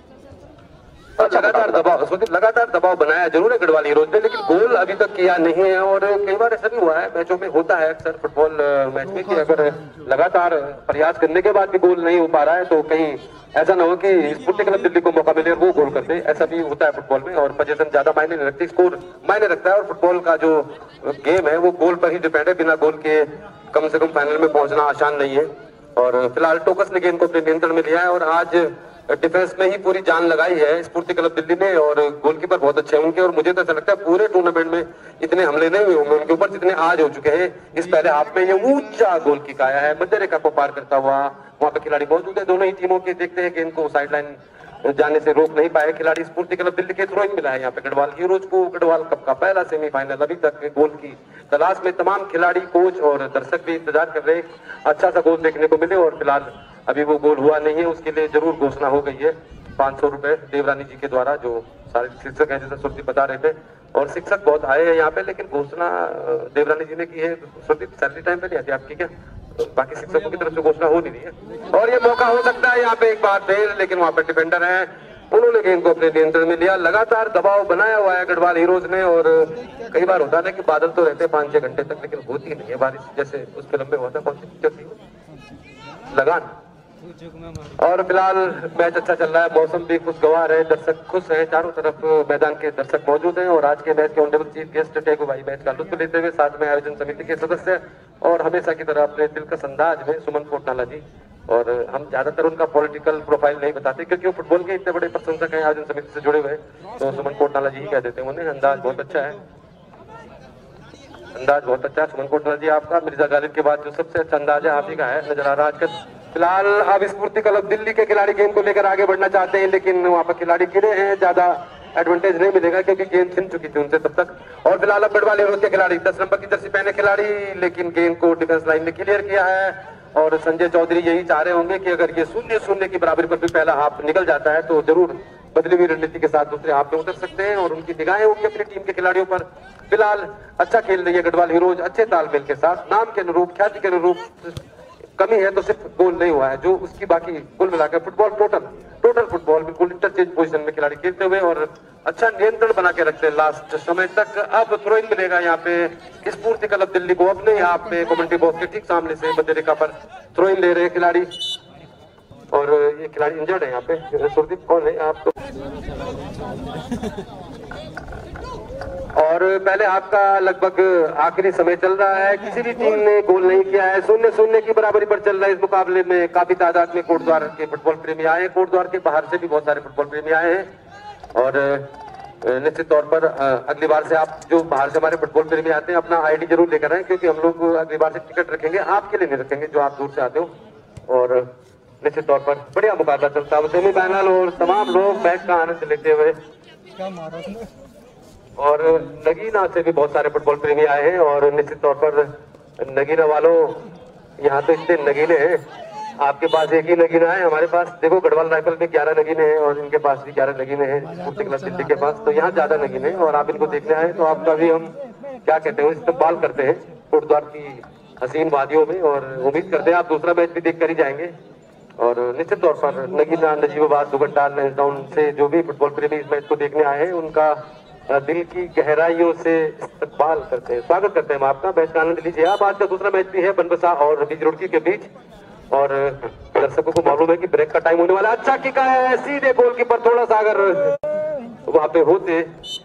लगातार दबाव लगातार दबाव बनाया जरूर है गढ़वाल हीरोज ने, लेकिन गोल अभी तक किया नहीं है और कई बार ऐसा भी हुआ है मैचों में, होता है अक्सर फुटबॉल मैच में कि अगर लगातार प्रयास करने के बाद भी गोल नहीं हो पा रहा है तो कहीं ऐसा ना हो कि स्फूर्ति क्लब दिल्ली को मौका मिले और वो गोल कर दे, ऐसा भी होता है फुटबॉल में। और पोजीशन ज्यादा मायने नहीं रखती, स्कोर मायने रखता है और फुटबॉल का जो गेम है वो गोल पर ही डिपेंड है, बिना गोल के कम से कम फाइनल में पहुंचना आसान नहीं है। और फिलहाल टोकस ने गेंद को अपने नियंत्रण में लिया है और आज डिफेंस में ही पूरी जान लगाई है स्फूर्ति क्लब दिल्ली ने और गोलकीपर बहुत अच्छे हैं उनके, और मुझे तो ऐसा लगता है पूरे टूर्नामेंट में इतने हमले नहीं हुए होंगे उनके ऊपर जितने आज हो चुके हैं। इस पहले हाफ में ये ऊंचा गोल किक आया है, मध्य रेखा को पार करता हुआ, वहां पे खिलाड़ी मौजूद है दोनों ही टीमों के, देखते हैं कि इनको साइड लाइन जाने से रोक नहीं पाए खिलाड़ी स्फूर्ति क्लब दिल्ली के। थ्रो इन मिला है यहाँ पे गढ़वाल हीरोज को, गढ़वाल कप का पहला सेमीफाइनल, अभी तक गोल की तलाश में तमाम खिलाड़ी, कोच और दर्शक भी इंतजार कर रहे, अच्छा सा गोल देखने को मिले और फिलहाल अभी वो गोल हुआ नहीं है, उसके लिए जरूर घोषणा हो गई है पांच सौ रुपए देवरानी जी के द्वारा, जो सारे शिक्षक हैं जैसा सुरदीप बता रहे थे, और शिक्षक बहुत आए हैं यहाँ पे, लेकिन घोषणा देवरानी जी ने की है। सुरदीप सैलरी टाइम पे नहीं आती आपकी क्या? तो बाकी शिक्षकों की तरफ से घोषणा हो नहीं रही है और ये मौका हो सकता है यहाँ पे एक बार फिर, लेकिन वहाँ पे डिफेंडर है, उन्होंने गेंद को अपने नियंत्रण में लिया, लगातार दबाव बनाया हुआ है गढ़वाल हीरोज ने। और कई बार होता है कि बादल तो रहते हैं पांच छह घंटे तक, लेकिन होती नहीं है बारिश, जैसे उस फिल्म में होता है, कौन सी पिक्चर थी, लगान। और फिलहाल मैच अच्छा चल रहा है, मौसम भी खुशगवार है, दर्शक खुश है, चारों तरफ मैदान के दर्शक मौजूद हैं और आज के मैच के ऑनरेबल चीफ गेस्ट टेगू भाई मैच का लुत्फ लेते हुए, साथ में आयोजन समिति के सदस्य और हमेशा की तरह अपने दिलकश अंदाज में सुमन कोटनाला जी। और हम ज्यादातर उनका पॉलिटिकल प्रोफाइल नहीं बताते क्योंकि वो फुटबॉल के इतने बड़े प्रशंसक हैं, आयोजन समिति से जुड़े हुए, तो सुमन कोटनाला जी ही कह देते हैं उन्हें। अंदाज बहुत अच्छा है, अंदाज बहुत अच्छा है सुमन कोटनाला जी आपका, मिर्जा गालिब के बाद जो सबसे अच्छा अंदाज है आप ही का है, नजर आ रहा है आजकल। फिलहाल अब स्फूर्ति क्लब दिल्ली के खिलाड़ी गेंद को लेकर आगे बढ़ना चाहते हैं, लेकिन वहां पर खिलाड़ी गिरे हैं, ज्यादा एडवांटेज नहीं मिलेगा क्योंकि गेंद छिन चुकी थी उनसे तब तक। और फिलहाल अब गढ़वाल हीरोज के खिलाड़ी दस नंबर की जर्सी पहने खिलाड़ी, लेकिन गेंद को डिफेंस लाइन ने क्लियर किया है और संजय चौधरी यही चाह रहे होंगे कि अगर ये शून्य शून्य की बराबरी पर भी पहला हाफ निकल जाता है तो जरूर बदली हुई रणनीति के साथ दूसरे हाफ में उतर सकते हैं और उनकी निगाहें होंगी अपनी टीम के खिलाड़ियों पर। फिलहाल अच्छा खेल रही है गढ़वाल हीरोज, अच्छे तालमेल के साथ, नाम के अनुरूप, ख्याति के अनुरूप। कमी है तो सिर्फ गोल नहीं हुआ है, जो उसकी बाकी कुल मिलाकर फुटबॉल टोटल टोटल फुटबॉल बिल्कुल इंटरचेंज पोजीशन में खिलाड़ी खेलते हुए और अच्छा नियंत्रण बना के रखते हैं लास्ट समय तक। अब थ्रो इन मिलेगा यहाँ पे स्फूर्ति क्लब दिल्ली को, अपने यहाँ पे कम्युनिटी बॉक्स के ठीक सामने से मध्य रेखा पर थ्रो इन ले रहे हैं खिलाड़ी और ये खिलाड़ी इंजर्ड है यहाँ पे। सुरदीप कौन है आप तो? और पहले आपका लगभग आखिरी समय चल रहा है, किसी भी टीम ने गोल नहीं किया है, शून्य शून्य की बराबरी पर चल रहा है इस मुकाबले में। काफी तादाद में कोटद्वार के फुटबॉल प्रेमी आए हैं, कोटद्वार के बाहर से भी बहुत सारे फुटबॉल प्रेमी आए हैं और निश्चित तौर पर अगली बार से आप जो बाहर से हमारे फुटबॉल प्रेमी आते हैं अपना आईडी जरूर लेकर आए, क्योंकि हम लोग अगली बार से टिकट रखेंगे, आपके लिए नहीं रखेंगे जो आप दूर से आते हो। और निश्चित तौर पर बढ़िया मुकाबला चलता है सेमीफाइनल और तमाम लोग मैच का आनंद लेते हुए। और नगीना से भी बहुत सारे फुटबॉल प्रेमी आए हैं और निश्चित तौर पर नगीना वालों, यहाँ तो इतने नगीने हैं, आपके पास एक ही नगीना है, हमारे पास देखो गढ़वाल राइफल में ग्यारह नगीने हैं और इनके पास भी ग्यारह नगीने हैं स्फूर्ति क्लब दिल्ली के पास, तो यहाँ ज्यादा नगीने हैं और आप इनको देखने आए तो आपका भी हम क्या कहते हैं इस्तेमाल करते हैं कोटद्वार की हसीन वादियों में, और उम्मीद करते हैं आप दूसरा मैच भी देख कर ही जाएंगे। और निश्चित तौर पर नगीना, नजीबाबाद, दुगड्डा, लैंसडाउन से जो भी फुटबॉल प्रेमी इस मैच को देखने आए हैं, उनका दिल की गहराइयों से इस्तकबाल करते हैं, स्वागत करते हैं हम आपका। मैच का आनंद लीजिए आप। आज का दूसरा मैच भी है बनबसा और बीच रुड़की के बीच, और दर्शकों को मालूम है कि ब्रेक का टाइम होने वाला। अच्छा किका है, सीधे गोलकीपर थोड़ा सा अगर वहां पे होते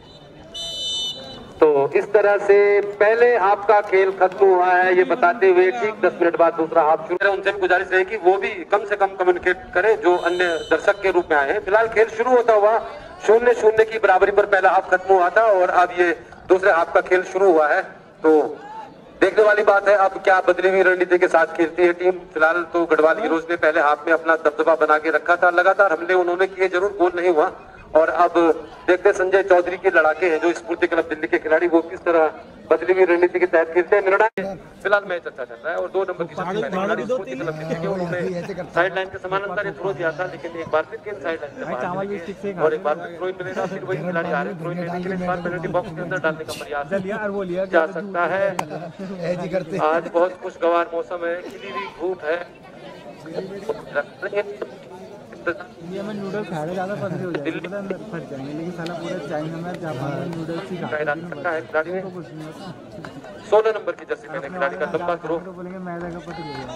तो इस तरह से पहले हाफ का खेल खत्म हुआ है ये बताते हुए ठीक दस मिनट बाद दूसरा हाफ शुरू है। उनसे भी गुजारिश रही कि वो भी कम से कम कम्युनिकेट करें जो अन्य दर्शक के रूप में आए हैं। फिलहाल खेल शुरू होता हुआ शून्य शून्य की बराबरी पर पहला हाफ खत्म हुआ था, और अब ये दूसरे हाफ का खेल शुरू हुआ है। तो देखने वाली बात है अब क्या बदली हुई रणनीति के साथ खेलती है टीम। फिलहाल तो गढ़वाल हीरोज ने पहले हाफ में अपना दबदबा बना के रखा था, लगातार हमले उन्होंने किए, जरूर गोल नहीं हुआ। और अब देखते संजय चौधरी के लड़ाके हैं जो स्फूर्ति क्लब दिल्ली के खिलाड़ी, वो किस तरह बदली हुई रणनीति के तहत खेलते हैं। निर्णय फिलहाल मैच अच्छा चल रहा है, और दो नंबर की खिलाड़ी स्फूर्ति क्लब दिल्ली के उन्होंने साइड लाइन के समानांतर थ्रो दिया था, लेकिन एक बार फिर गेंद साइड लाइन से बाहर और एक बार फिर थ्रो इन मिलेगा। फिर वही खिलाड़ी आ रहे हैं थ्रो इन लेने के लिए, इस बार पेनल्टी बॉक्स के अंदर डालने का प्रयास जा सकता है। आज बहुत खुशगवार मौसम है, खिली हुई धूप है। इंडिया में नूडल्स खाए ज्यादा पतले हो जाएंगे, पता है फट जाएंगे, लेकिन साला पूरा चाइना में जापान में नूडल्स ही खाता है। खिलाड़ी ने सोलह नंबर की जर्सी पहने खिलाड़ी का लंबा थ्रो, बोलेंगे मैदा का पतले हो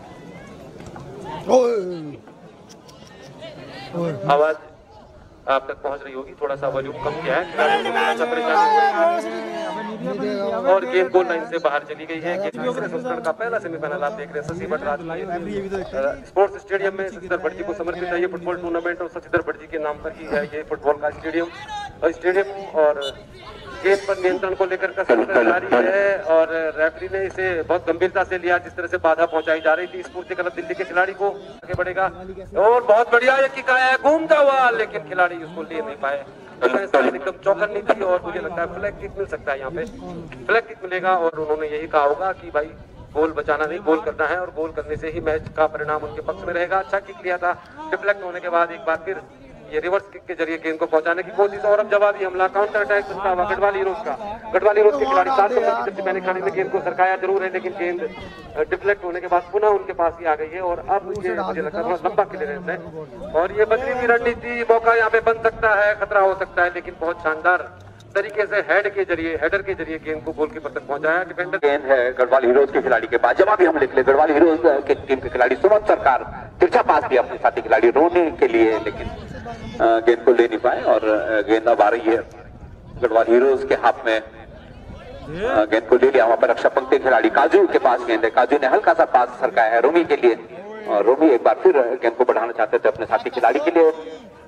जाएगा। आवाज आप तक पहुंच रही होगी, थोड़ा सा वॉल्यूम कम किया है। खिलाड़ी को थोड़ा सा परेशानी और गेम गोल लाइन से बाहर चली गई है। दूसरे संस्करण का पहला सेमीफाइनल आप देख रहे हैं शशि भट्टराज स्पोर्ट्स स्टेडियम में शशिधर भट्टी को समर्पित है ये फुटबॉल टूर्नामेंट, और शशिधर भट्टी के नाम पर ही है ये फुटबॉल का स्टेडियम। और स्टेडियम और गेंद पर नियंत्रण को लेकर का जारी है, और रेफरी ने इसे बहुत गंभीरता से लिया, जिस तरह से बाधा पहुंचाई जा रही थी स्फूर्ति क्लब दिल्ली के खिलाड़ी को। आगे बढ़ेगा और बहुत बढ़िया ये किका है, घूमता हुआ, लेकिन खिलाड़ी उसको ले नहीं पाए। एकदम चौकन नहीं थी, और मुझे लगता है फ्लैग किक मिल सकता है यहाँ पे, फ्लैग किक मिलेगा। और उन्होंने यही कहा होगा कि भाई गोल बचाना नहीं, गोल करना है, और गोल करने से ही मैच का परिणाम उनके पक्ष में रहेगा। अच्छा किक लिया था, डिफ्लेक्ट होने के बाद एक बार फिर ये रिवर्स किक के जरिए गेंद को पहुंचाने की कोशिश, और अब जवाबी हमला काउंटर अटैक बनता हुआ गढ़वाल हीरोज का। गढ़वाल हीरोज के खिलाड़ी सात नंबर की जर्सी पहने खिलाड़ी ने गेंद को सरकाया जरूर है, लेकिन गेंद डिफ्लेक्ट होने के बाद पुनः उनके पास ही आ गई है, और अब ये मुझे लगता है थोड़ा लंबा क्लियरेंस है, और ये बदली हुई रणनीति, मौका यहाँ पे बन सकता है, खतरा हो सकता है, लेकिन बहुत शानदार तरीके से हेड के जरिए हेडर के जरिए गेंद को गोलकीपर तक पहुंचाया। डिफेंडर गेंद है गढ़वाल हीरोज के खिलाड़ी के पास, जवाबी हमले के लिए गढ़वाल हीरोज के टीम के खिलाड़ी सुमन सरकार तिरछा पास दिया अपने साथी खिलाड़ी रोने के लिए, लेकिन गेंद को ले नहीं पाए, और गेंद अब आ रही है गढ़वाल हीरोज के हाथ में। गेंद को ले लिया वहां पर रक्षा पंक्ति खिलाड़ी काजू के पास गेंद है, काजू ने हल्का सा पास सरकाया है रोमी के लिए, और रोमी एक बार फिर गेंद को बढ़ाना चाहते थे अपने साथी खिलाड़ी के लिए।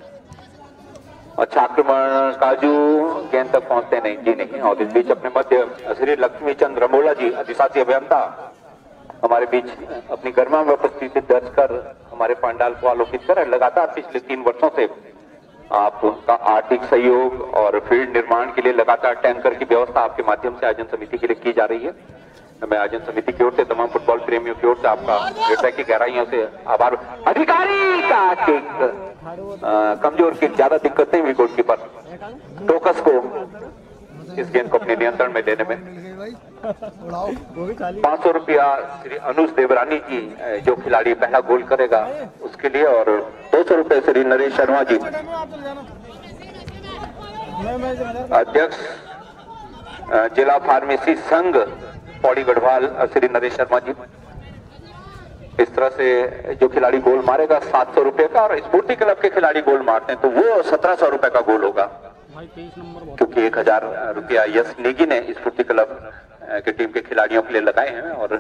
अच्छा आक्रमण, काजू गेंद तक पहुंचते नहीं जी नहीं, और इस बीच अपने मध्य श्री लक्ष्मी चंद्र रमोला जी अधिशासी अभियंता हमारे बीच अपनी गरिमा में उपस्थिति दर्ज कर हमारे पंडाल को आलोकित कर लगातार पिछले तीन वर्षों से आपका आर्थिक सहयोग और फील्ड निर्माण के लिए लगातार टैंकर की व्यवस्था आपके माध्यम से आयोजन समिति के लिए की जा रही है। मैं आयोजन समिति की ओर से तमाम फुटबॉल प्रेमियों की ओर से आपका हृदय की गहराइयों से आभार। अधिकारी का किक कमजोर किक, ज्यादा दिक्कत नहीं हुई गोलकीपर टोकस को इस गेंद को अपने नियंत्रण में लेने में। पांच सौ रुपया श्री अनुज देवरानी जी जो खिलाड़ी पहला गोल करेगा उसके लिए, और दो सौ रुपये श्री नरेश शर्मा जी अध्यक्ष जिला फार्मेसी संघ पौड़ी गढ़वाल श्री नरेश शर्मा जी। इस तरह से जो खिलाड़ी गोल मारेगा सात सौ रुपए का, और स्फूर्ति क्लब के खिलाड़ी गोल मारते हैं तो वो सत्रह सौ रुपए का गोल होगा, क्योंकि एक हजार रुपया यश नेगी ने स्फूर्ति क्लब की टीम के खिलाड़ियों के लिए लगाए हैं। और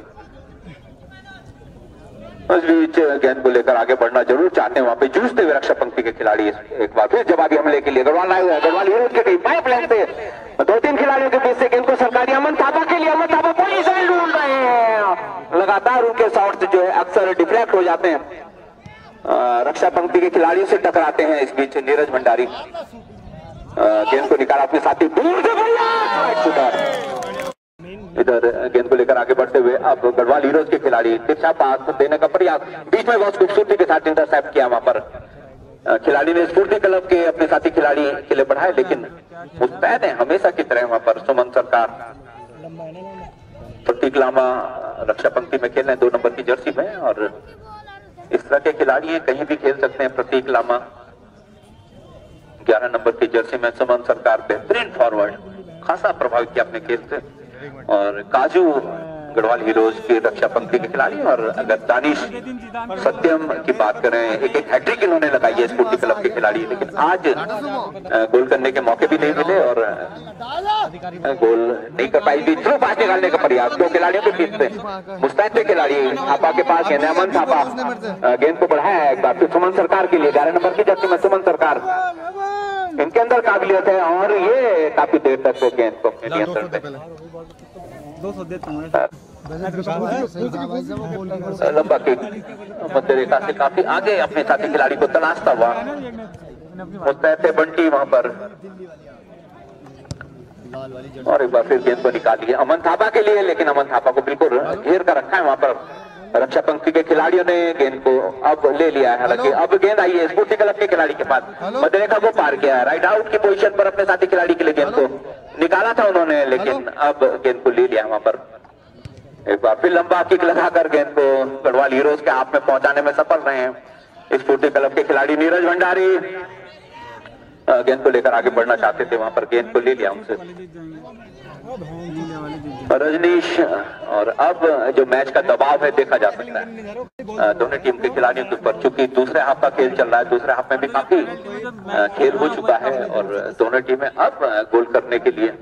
उस बीच गेंद को लेकर आगे बढ़ना जरूर चाहते हैं, वहां पे जूझते हुए रक्षा पंक्ति के खिलाड़ी एक बार फिर जवाबी हमले के लिए गढ़वाल आए हुए हैं। गढ़वाल हीरोज की टीम पाइप लाइन से दो तीन खिलाड़ियों के बीच से गेंद को सरकारी अमन थापा के लिए, अमन थापा पोजीशन ढूंढ रहे हैं, लगातार उनके शॉट्स जो है अक्सर डिफ्लेक्ट हो जाते हैं, रक्षा पंक्ति के खिलाड़ियों से टकराते हैं। इस बीच नीरज भंडारी गेंद को निकाला अपने साथी दूर से, इधर गेंद को लेकर आगे बढ़ते हुए अब गढ़वाल हीरोज के खिलाड़ी तिरछा पास देने का प्रयास, बीच में बहुत खूबसूरती के साथ इंटरसेप्ट किया वहां पर खिलाड़ी ने स्फूर्ति क्लब के अपने साथी खिलाड़ी के लिए बढ़ाए, लेकिन मुस्तैद है हमेशा की तरह वहां पर सुमन सरकार। प्रतीक लामा रक्षा पंक्ति में खेल रहे हैं, दो नंबर की जर्सी में, और इस तरह के खिलाड़ी हैं, कहीं भी खेल सकते हैं। प्रतीक लामा ग्यारह नंबर की जर्सी में, सुमन सरकार बेहतरीन फॉरवर्ड, खासा प्रभावित किया अपने खेल से, और काजू गढ़वाल हीरोज के रक्षा पंक्ति के खिलाड़ी। और अगर दानिश सत्यम की बात करें, एक एक हैट्रिक इन्होंने लगाई है स्फूर्ति क्लब के खिलाड़ी, लेकिन आज गोल करने के मौके भी नहीं मिले और गोल नहीं कर पाई। थ्रू पास निकालने का प्रयास दो खिलाड़ियों के बीच से, मुस्तैद थे खिलाड़ी, थापा के पास गेंद, अमन थापा गेंद को बढ़ाया है एक बार फिर सुमन सरकार के लिए, ग्यारह नंबर की जर्सी में सुमन सरकार, इनके अंदर काबिलियत है और ये काफी देर तक गेंद को नियंत्रण में लंबा किक मध्य रेखा से काफी आगे अपने साथी खिलाड़ी को तलाशता हुआ मुस्तैद थे बंटी वहां पर, और एक बार फिर गेंद को निकाल लिया अमन थापा के लिए, लेकिन अमन थापा को बिल्कुल घेर कर रखा है वहां पर रक्षा पंक्ति के खिलाड़ियों ने। गेंद को अब ले लिया है, हालांकि अब गेंद आई है स्फूर्ति क्लब के खिलाड़ी के पास, मध्य रेखा को पार किया है, राइट आउट की पोजीशन पर अपने साथी खिलाड़ी के लिए गेंद को निकाला था उन्होंने, लेकिन अब गेंद को ले लिया वहां पर। एक बार फिर लंबा किक लगाकर गेंद को गढ़वाल हीरोज के हाथ में पहुंचाने में सफल रहे हैं स्फूर्ति क्लब के खिलाड़ी। नीरज भंडारी गेंद को लेकर आगे बढ़ना चाहते थे, वहां पर गेंद को ले लिया उनसे रजनीश। और अब जो मैच का दबाव है देखा जा सकता है दोनों टीम के खिलाड़ियों के ऊपर, चूंकि दूसरे हाफ का खेल चल रहा है, दूसरे हाफ में भी काफी खेल हो चुका है और दोनों टीमें अब गोल करने के लिए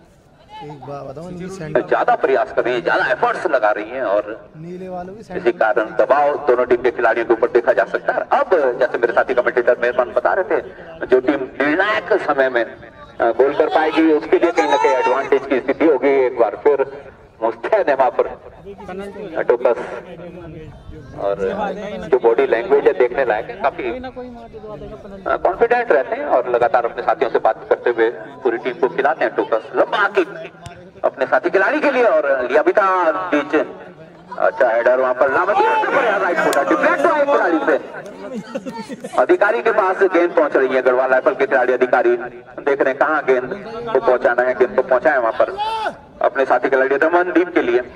ज्यादा प्रयास कर रही है, ज्यादा एफर्ट्स लगा रही हैं और इसी कारण दबाव दोनों टीम के खिलाड़ियों के ऊपर देखा जा सकता है। अब जैसे मेरे साथी कमेंटेटर मेहरबान बता रहे थे, जो टीम निर्णायक समय में गोल कर पाएगी उसके लिए कहीं ना कहीं एडवांटेज की स्थिति होगी। एक बार फिर मुस्तैद है वहां पर टोकस, और जो बॉडी लैंग्वेज है देखने लायक है, काफी कॉन्फिडेंट रहते हैं और लगातार अपने साथियों से बात करते हुए पूरी टीम को खिलाते हैं। टोकस लंबा किक अपने साथी खिलाड़ी के लिए और लिया भी था बीच, अच्छा हेडर वहां पर राइट फुट डिफेक्ट हुआ खिलाड़ी से, अधिकारी के पास गेंद पहुंच रही है, गढ़वाल राइफल के खिलाड़ी अधिकारी देख रहे हैं कहाँ गेंद को पहुंचाना है, गेंद को पहुंचाए वहां पर अपने साथी खिलाड़ी रमनदीप के लिए।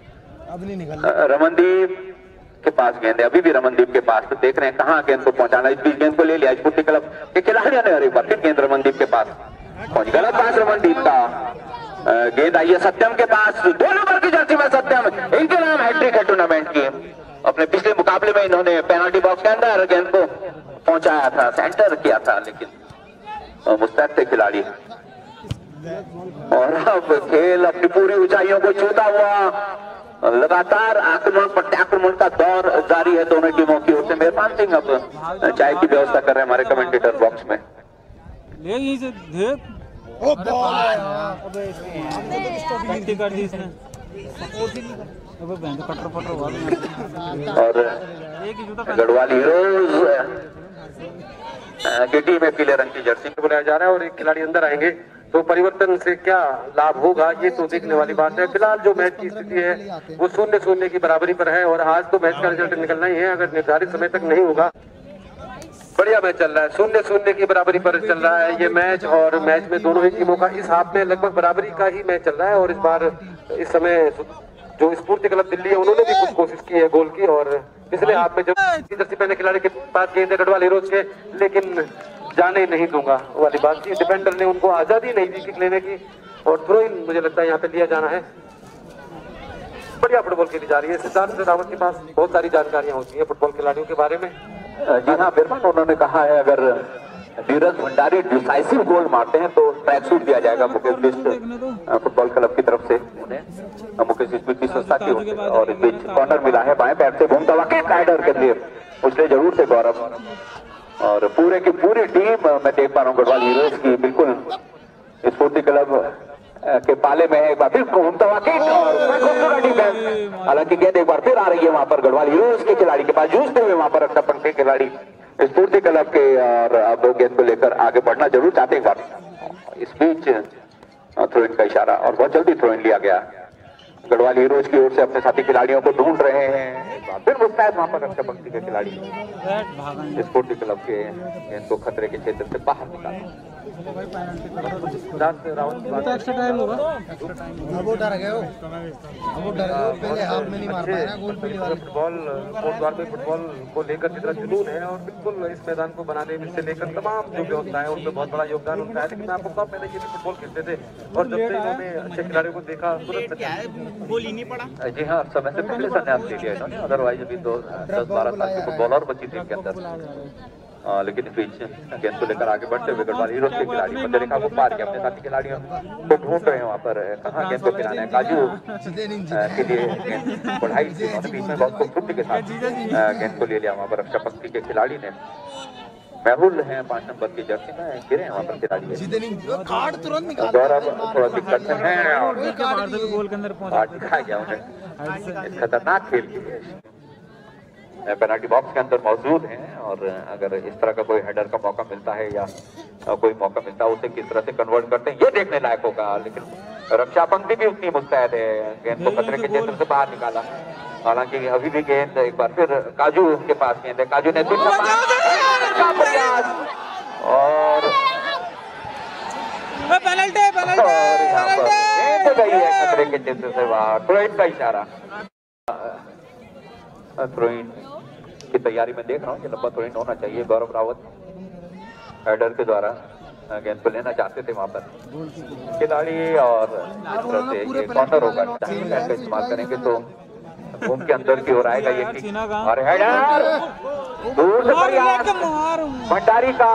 रमनदीप के पास गेंद है, अभी भी रमनदीप के पास, तो देख रहे हैं कहाँ गेंद को पहुंचाना, इस बीच गेंद को ले लिया स्फूर्ति क्लब के खिलाड़ियों ने और एक बार फिर गेंद रमनदीप के पास पहुंच, गलत पास रमनदीप का, गेंद आई है सत्यम के पास, दो नंबर की जर्सी में सत्यम, इनके नाम हैट्रिक है टूर्नामेंट की। अपने पिछले मुकाबले में इन्होंने पेनल्टी बॉक्स के अंदर गेंद को पहुंचाया था, सेंटर किया था, लेकिन मुस्तैद थे खिलाड़ी। और अब खेल अपनी पूरी ऊंचाइयों को छूता हुआ लगातार आक्रमण प्रत्याक्रमण का दौर जारी है दोनों टीमों की ओर से। मेहरबान सिंह अब चाय की व्यवस्था कर रहे हैं हमारे कमेंटेटर बॉक्स में। और गढ़वाल हीरोज की टीम में पीले रंग की जर्सी को बुलाया जा रहा है और एक खिलाड़ी अंदर आएंगे, तो परिवर्तन से क्या लाभ होगा ये तो देखने वाली बात है। फिलहाल जो मैच की स्थिति है वो शून्य शून्य की बराबरी पर है और आज तो मैच का रिजल्ट निकलना ही है, अगर निर्धारित समय तक नहीं होगा। बढ़िया मैच चल रहा है, शून्य शून्य की बराबरी पर चल रहा है ये मैच, और मैच में दोनों ही टीमों का इस हाफ में लगभग बराबरी का ही मैच चल रहा है। और इस बार इस समय जो स्फूर्ति क्लब दिल्ली है उन्होंने भी कुछ कोशिश की है गोल की, और पिछले हाफ में जो जर्सी पहने खिलाड़ी के पास गेंद है गढ़वाल हीरोज के, लेकिन जाने नहीं दूंगा वाली बात थी, डिफेंडर ने उनको आजादी नहीं दी किक लेने की, और थ्रो इन मुझे लगता है यहाँ पे लिया जाना है। बढ़िया फुटबॉल खेली जा रही है, सिद्धार्थ रावत के पास बहुत सारी जानकारियां होती है फुटबॉल खिलाड़ियों के बारे में। जी हाँ बिरमान, उन्होंने कहा है अगर नीरज भंडारी डिसाइसिव गोल मारते हैं तो ट्रैक सूट दिया जाएगा मुकेश बिष्ट फुटबॉल क्लब की तरफ से उन्हें, मुकेश बिष्ट की संस्था की होती है। और इस बीच कॉर्नर मिला है बाएं पैर से घूमता हुआ राइडर के लिए, उसने जरूर थे गौरव, और पूरे की पूरी टीम मैं देख पा रहा हूँ गढ़वाल हीरोज की बिल्कुल स्फूर्ति क्लब के पाले में है। एक बार फिर घूमता हुआ खूबसूरत डिफेंस, हालांकि गेंद एक बार फिर आ रही है वहां पर गढ़वाल हीरोज के खिलाड़ी के पास, जूझते हुए वहां पर रक्षा पंक्ति के खिलाड़ी स्फूर्ति क्लब के, और अब गेंद को लेकर आगे बढ़ना जरूर चाहते हैं। एक बार इस बीच थ्रो इन का इशारा और बहुत जल्दी थ्रो इन लिया गया, गढ़वाल हीरोज की ओर से अपने साथी खिलाड़ियों को ढूंढ रहे हैं, फिर मुस्तैद वहां पर रक्षा पंक्ति के खिलाड़ी स्फूर्ति क्लब के गेंद को खतरे के क्षेत्र से बाहर निकाला। भाई पेनल्टी करो जिसको लास्ट राउंड तो एक्स्ट्रा टाइम होगा। अब वो डर गए हो, अब वो डर गए, पहले हाफ में नहीं मार पाया ना गोल पीली वाले। फुटबॉल कोटद्वार में फुटबॉल को लेकर कितना जुनून है और बिल्कुल इस मैदान को बनाने में से लेकर तमाम जो व्यवस्था है उनमें बहुत बड़ा योगदान उनका है। लेकिन आपको पता पहले ये भी फुटबॉल खेलते थे और जब से इन्होंने अच्छे खिलाड़ियों को देखा तुरंत गोल ही नहीं पड़ा। जी हाँ, समय से पहले संन्यास ले लिया इन्होंने, अदरवाइज अभी दो दस बारह साल की फुटबॉल और बची टीम के अंदर। आ, लेकिन इस बीच गेंद को लेकर आगे बढ़ते हुए गढ़वाल हीरोज के खिलाड़ी मध्य रेखा को पार किया, अपने साथी खिलाड़ियों को ढूंढ रहे हैं वहाँ पर कहाँ गेंद को खिलाना है। काजू के लिए गेंद बढ़ाई थी उन्होंने, बीच में बहुत खूबसूरती के साथ गेंद को ले लिया वहाँ पर रक्षा पंक्ति के खिलाड़ी ने। मेहुल है पांच नंबर की जर्सी में, गिरे हैं वहाँ पर खिलाड़ी। गौरव थोड़ा दिक्कत है और गोल के अंदर दिखाया गया उन्हें खतरनाक खेल की है। पेनल्टी बॉक्स के अंदर मौजूद हैं और अगर इस तरह का कोई हेडर का मौका मिलता है या कोई मौका मिलता है उसे किस तरह से कन्वर्ट करते हैं ये देखने लायक होगा। लेकिन रक्षा पंक्ति भी उतनी मुस्तैद है, गेंद को खतरे के क्षेत्र से बाहर निकाला। हालांकि अभी भी गेंद एक बार फिर काजू के पास गेंद है, काजू ने और पेनल्टी पेनल्टी गई है खतरे के क्षेत्र से बाहर। थ्रोइन का इशारा, थ्रोइन की तैयारी में देख रहा हूँ, ये लंबा थ्रोइन होना चाहिए। गौरव रावत हेडर के द्वारा गेंद को लेना चाहते थे वहां पर खिलाड़ी और इस तरह से ये कॉर्नर होगा, का इस्तेमाल करेंगे तो घूम के अंदर की ओर आएगा ये और हेडर दूर से प्रयास भंडारी का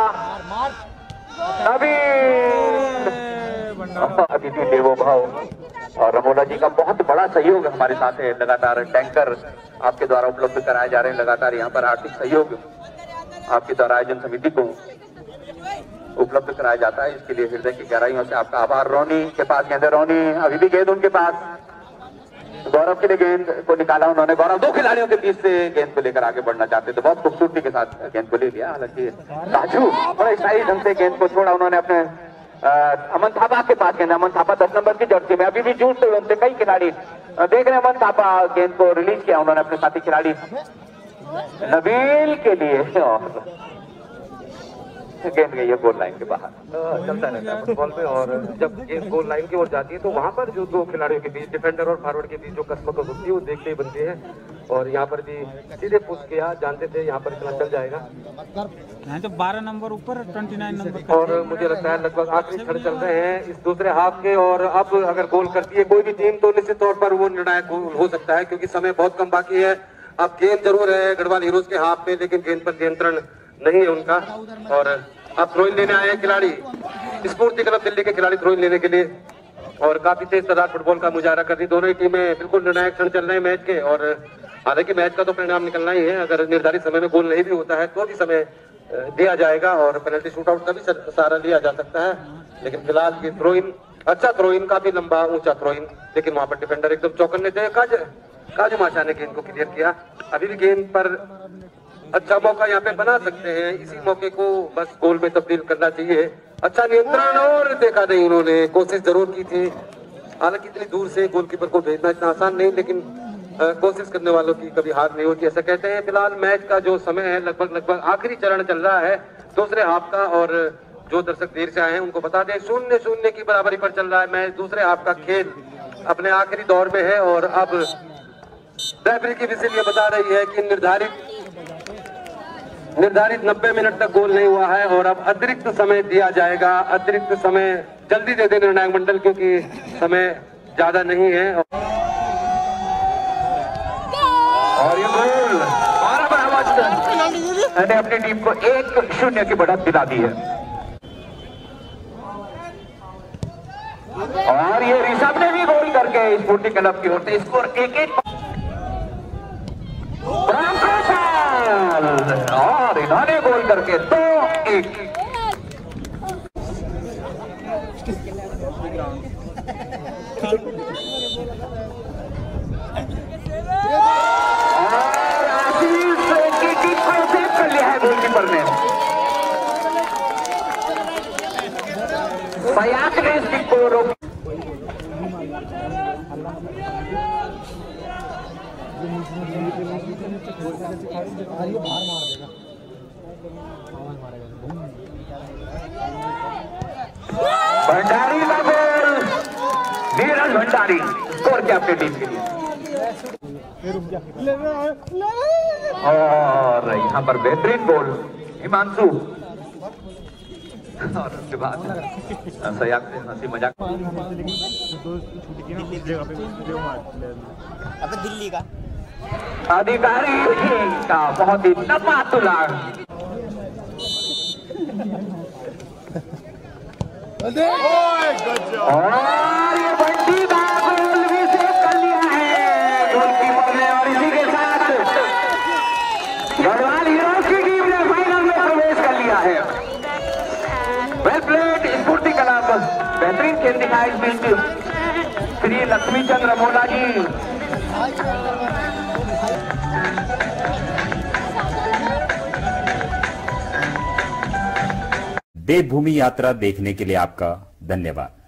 अतिथि देवो भाव और रमोला जी का बहुत बड़ा सहयोग हमारे साथ है। लगातार टैंकर आपके द्वारा उपलब्ध कराए जा रहे हैं, लगातार यहाँ पर आर्थिक सहयोग आपके द्वारा आयोजन समिति को उपलब्ध कराया जाता है। इसके लिए हृदय की गहराइयों से आपका आभार। रोनी के पास गेंद है, रोनी अभी भी गेंद उनके पास, गौरव के लिए गेंद को निकाला उन्होंने। गौरव दो खिलाड़ियों के बीच से गेंद को लेकर आगे बढ़ना चाहते थे, बहुत खूबसूरती के साथ गेंद को ले लिया। हालांकि राजू बड़े सही ढंग से गेंद को छोड़ा उन्होंने अपने अमन थापा के पास गेंद। अमन थापा दस नंबर की जर्सी में अभी भी जूझते हुए उनसे कई खिलाड़ी देख रहे हैं। अमन थापा गेंद को रिलीज किया उन्होंने अपने साथी खिलाड़ी नबील के लिए और गेंद गई है गोल लाइन के बाहर। चलता रहता है फुटबॉल में और जब गेंद गोल लाइन की ओर जाती है तो वहां पर जो दो खिलाड़ियों के बीच डिफेंडर और फॉरवर्ड के बीच जो कसमत होती है वो देखते ही बनती है। और यहाँ पर भी सीधे पुश किया, जानते थे यहाँ पर इतना चल जाएगा। यहाँ तो बारह नंबर ऊपर उनतीस नंबर और मुझे लगता है लगभग आखिरी क्षण चल रहे हैं इस दूसरे हाफ के। और अब अगर गोल करती है कोई भी टीम तो निश्चित तौर पर वो निर्णायक गोल हो सकता है, क्योंकि समय बहुत कम बाकी है। अब गेंद जरूर है गढ़वाल हीरोज के हाथ में, लेकिन गेंद पर नियंत्रण नहीं है उनका। और अब थ्रोइन लेने आए खिलाड़ी, स्फूर्ति क्लब दिल्ली के खिलाड़ी थ्रोइन लेने के लिए, और काफी तेज तादाद फुटबॉल का मुजाहरा कर रही दोनों ही टीमें। बिल्कुल निर्णायक क्षण चल रहे हैं मैच के। और हालांकि मैच का तो परिणाम निकलना ही है, अगर निर्धारित समय में गोल नहीं भी होता है तो भी समय दिया जाएगा और पेनल्टी शूटआउट का भी सहारा लिया जा सकता है। लेकिन फिलहाल ये थ्रोइन, अच्छा थ्रोइन, काफी लंबा ऊंचा थ्रोइन, लेकिन वहां पर डिफेंडर एकदम चौकन्ने थे। काज काजू माचा ने गेंद को क्लियर किया। अभी भी गेंद पर अच्छा मौका यहाँ पे बना सकते हैं, इसी मौके को बस गोल में तब्दील करना चाहिए। अच्छा नियंत्रण और देखा नहीं उन्होंने, कोशिश जरूर की थी। हालांकि इतनी दूर से गोलकीपर को भेजना इतना आसान नहीं, लेकिन आ, कोशिश करने वालों की कभी हार नहीं होती, ऐसा कहते हैं। फिलहाल मैच का जो समय है लगभग लगभग आखिरी चरण चल रहा है दूसरे हाफ का। और जो दर्शक देर से आए हैं उनको बता दें शून्य शून्य की बराबरी पर चल रहा है मैच। दूसरे हाफ का खेल अपने आखिरी दौर में है और अब रेफरी की विजिल ये बता रही है कि निर्धारित निर्धारित नब्बे मिनट तक गोल नहीं हुआ है और अब अतिरिक्त समय दिया जाएगा। अतिरिक्त समय जल्दी दे दे निर्णायक मंडल, क्योंकि समय ज्यादा नहीं है। और ये गोल बारह ने अपनी टीम को एक शून्य की बढ़त दिला दी है। और ये ऋषभ ने भी गोल करके स्फूर्ति क्लब की ओर से स्कोर एक एक और इन्होंने गोल करके दो एक। और आशीष की टीम को सेव कर लिया है गोलकीपर ने। फयाज ने इस टीम को रोक बाहर मार देगा, आवाज मारेगा। खिलाड़ी स्कोर किया अपनी टीम के लिए। और यहाँ पर बेहतरीन गोल हिमांशु, और उसके बाद सयाग से हंसी मजाक। अबे दिल्ली का अधिकारी का बहुत ही तबादुला। और ये बंटी का गोल भी सेव कर लिया है गोलकीपर ने, और इसी के साथ गढ़वाल हीरोज की टीम ने फाइनल में प्रवेश कर लिया है। वेल प्लेड स्फूर्ति क्लब, बेहतरीन खेल दिखाया इस बीच श्री लक्ष्मी चंद्र मोला जी। देवभूमि यात्रा देखने के लिए आपका धन्यवाद।